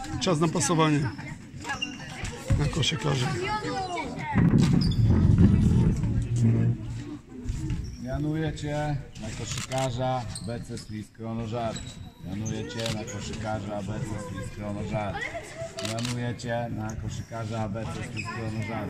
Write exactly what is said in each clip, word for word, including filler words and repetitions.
Czas na pasowanie na koszykarzy. Mianuję Cię na koszykarza B C Swiss Kronożar. Mianuję Cię na koszykarza B C Swiss Kronożar. Mianuję Cię na koszykarza B C Swiss Kronożar.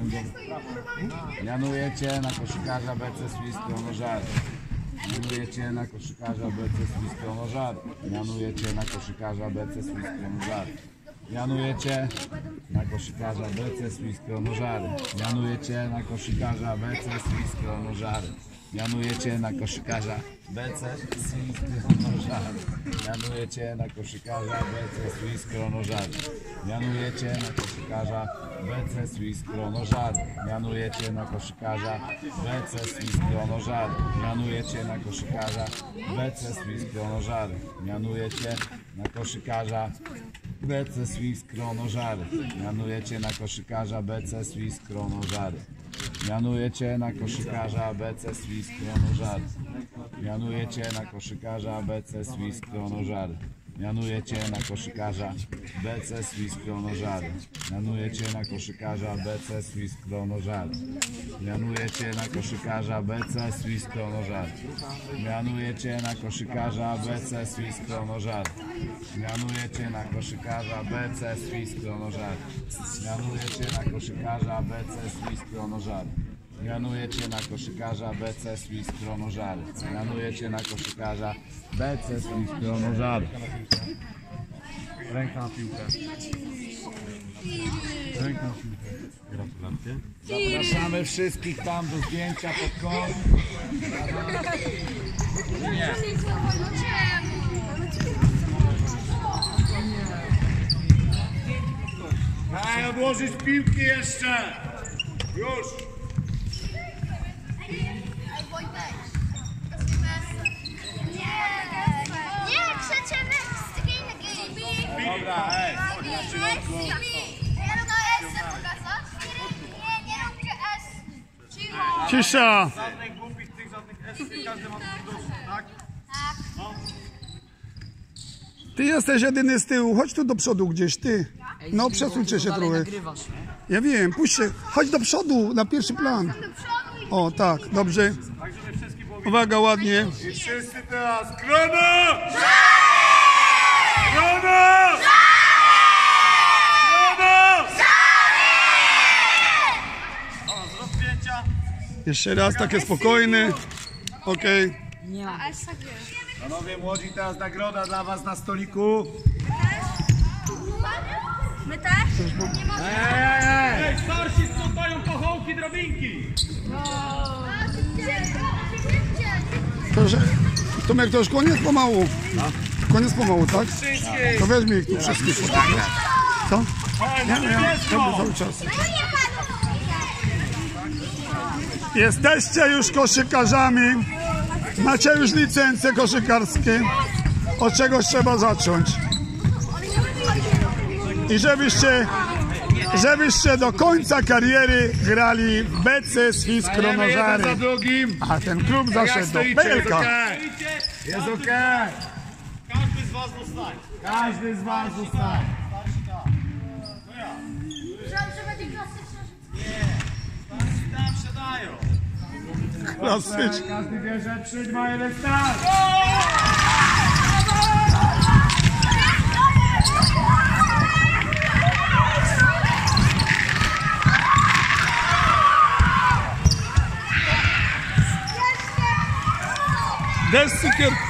Mianuję Cię na koszykarza B C Swiss Kronożar. Mianuję Cię na koszykarza B C Swiss Kronożar. Mianuję Cię na koszykarza B C Swiss Kronożar. Mianuję Cię na koszykarza B C Swiss Kronożar. Mianuję Cię na koszykarza B C Swiss Kronożar. Mianuję Cię na koszykarza B C Swiss Kronożar. Mianuję Cię na koszykarza B C Swiss Kronożar. Mianuję Cię na koszykarza B C Swiss Kronożar. Mianuję Cię na koszykarza B C Swiss Kronożar. Mianuję Cię na koszykarza B C Swiss Kronożar. Mianuję Cię na koszykarza B C Swiss Kronożar. Mianuję Cię na koszykarza B C Swiss Kronożar. Mianuję Cię na koszykarza B C Swiss Kronożar. Mianuję Cię na koszykarza B C Swiss Kronożar. Mianuję Cię na koszykarza B C Swiss Kronożar. Mianuję Cię na koszykarza B C Swiss Kronożar. Mianuję Cię na koszykarza B C Swiss Kronożar. Mianuję Cię na koszykarza B C Swiss Kronożar. Mianuję Cię na koszykarza B C Swiss Kronożar. Mianuję Cię na koszykarza B C Swiss Kronożar. Mianuję Cię na koszykarza B C Swiss Kronożar. Mianuję Cię na koszykarza B C Swiss Kronożar. Ręka na piłkę. Ręka na piłkę. Gratulacje. Zapraszamy wszystkich tam do zdjęcia pod kąt. Nie. Daj odłożyć piłki jeszcze! Już! Dobra, ej! Cisza! Żadnych głupich tych, żadnych S, każdy ma swój dosłów, tak? No. Ty jesteś jedyny z tyłu, chodź tu do przodu gdzieś, ty. No przesuńcie się trochę. Ja wiem, puść się, chodź do przodu, na pierwszy plan. O tak, dobrze. Tak, żeby wszystkie było Uwaga, ładnie. I wszyscy teraz, krono! Krono! Krono! O, zrób zdjęcia. Jeszcze raz, takie spokojne. Okej. Panowie młodzi, teraz nagroda dla was na stoliku. My też? Nie możemy. Ej, starsi sprzątają pochołki, drabinki. Proszę, Tomek, to już koniec pomału. Koniec pomału, tak? To weźmie ich tu wszystkich. Co? Nie, nie, ja cały czas. Jesteście już koszykarzami. Macie już licencje koszykarskie. Od czegoś trzeba zacząć. I żebyście, żebyście do końca kariery grali w B C Swiss Kronożary. Jeden za drugim. A ten klub Jak zaszedł do stoicie, P L jest K. okej. Jest okej. Każdy z was dostanie. Każdy z was zostaje. Tam siadają. Klasycznie. Każdy wie, że trzy, dwa, jeden, start. Des cukier.